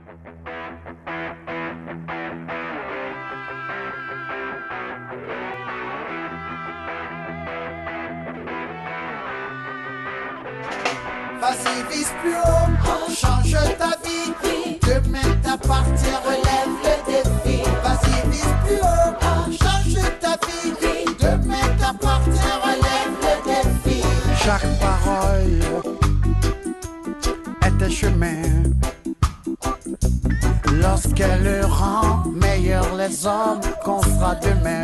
Vas-y, vise plus haut, change ta vie. Demain t'appartient, relève le défi. Vas-y, vise plus haut, change ta vie. Demain t'appartient, relève le défi. Chaque parole est un chemin. Lorsqu'elle rend meilleurs les hommes qu'on fera demain.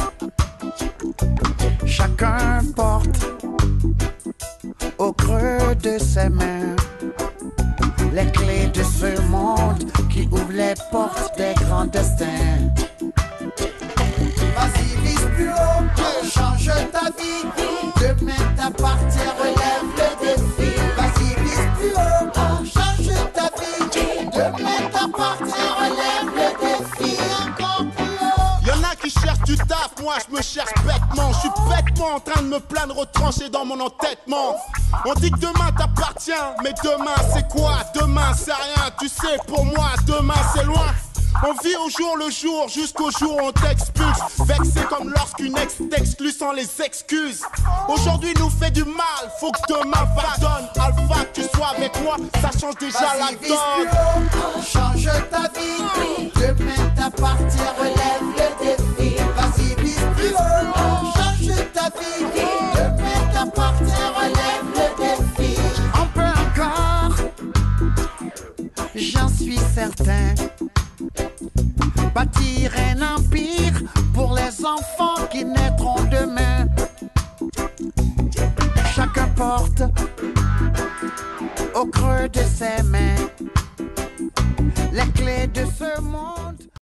Chacun porte au creux de ses mains les clés de ce monde qui ouvre les portes des grands destins. Vas-y, vise plus haut, change ta vie. Demain t'appartient, relève le défi. Vas-y, vise plus haut, change ta vie. Demain t'appartient, relève le défi. Encore plus haut. Y'en a qui cherchent du taf, moi je me cherche bêtement. Je suis bêtement en train de me plaindre retranché dans mon entêtement. On dit que demain t'appartient, mais demain c'est quoi? Demain c'est rien, tu sais pour moi demain c'est loin. On vit au jour le jour, jusqu'au jour où on t'expulse. Vexé comme lorsqu'une ex t'exclue sans les excuses. Aujourd'hui nous fait du mal, faut que demain pardonne. Alpha, que tu sois avec moi, ça change déjà la Vas-y, vise donne. plus haut, change ta vie. Demain t'appartient, relève le défi. Vas-y, vise plus haut, change ta vie. Demain t'appartient, relève le défi. On peut encore, j'en suis certain, bâtir un empire pour les enfants qui naîtront demain. Chacun porte au creux de ses mains les clés de ce monde.